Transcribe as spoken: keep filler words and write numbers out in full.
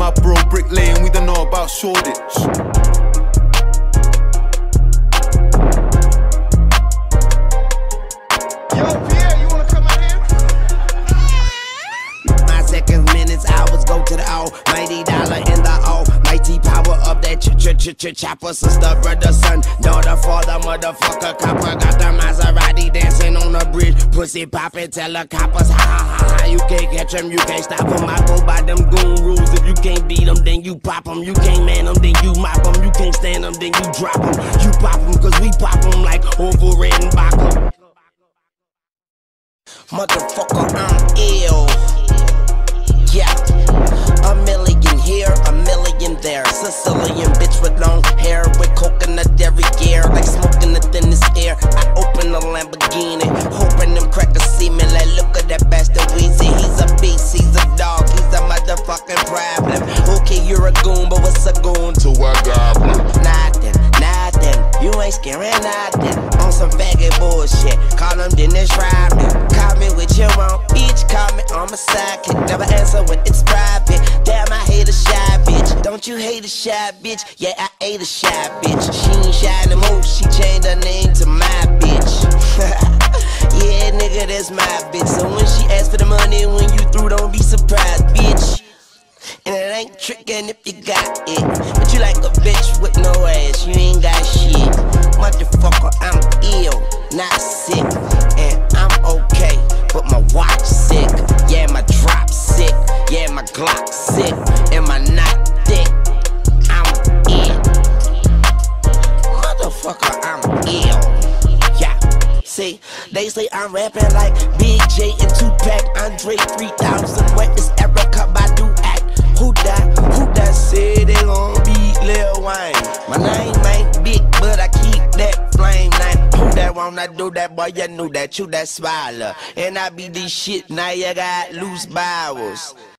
Scarborough, Brick Lane, we don't know about Shoreditch. To the almighty dollar in the almighty power of that ch ch ch ch chopper. Sister, brother, son, daughter, father, motherfucker, copper. Got the Maserati dancing on the bridge. Pussy poppin', tell the coppers, ha ha ha ha. You can't catch them, you can't stop them. I go by them goon rules. If you can't beat them, then you pop them. You can't man them, then you mop them. You can't stand them, then you drop them. You pop them, cause we pop them like over red and Baca. Motherfucker, I'm ill. Yeah. A million here, a million there. Sicilian bitch with long hair, with coconut every gear, like smoking the thinnest air. I open the Lamborghini, hoping them crackers see me. Like, look at that bastard Weezy. He's a beast, he's a dog, he's a motherfucking problem. Okay, you're a goon, but what's a goon to a goblin? Nothing, nothing. You ain't scaring nothing. On some faggot bullshit. Call him Dennis Rodman. Call me with your own bitch. Call me on my sidekick. Never answer when it's private. Damn, I hate a shy bitch. Don't you hate a shy bitch? Yeah, I hate a shy bitch. She ain't shy no more. She changed her name to my bitch. Yeah, nigga, that's my bitch. So when she asks for the money, when you through, don't be surprised, bitch. And it ain't trickin' if you got it. But you like a bitch with no ass, you ain't got shit. Motherfucker, I'm ill, not sick. And I'm okay, but my watch sick. Yeah, my drop sick. Yeah, my Glock sick. And my knot thick. I'm ill. Motherfucker, I'm ill. Yeah. See, they say I'm rapping like Big J and Tupac. Andre three thousand, where is Erica Badu at? Who that, who that said they gon' beat Lil Wayne? My name ain't big, but I keep that flame name. Who that wanna do that, boy, you knew that, you that smiler. And I be this shit, now you got loose bowels.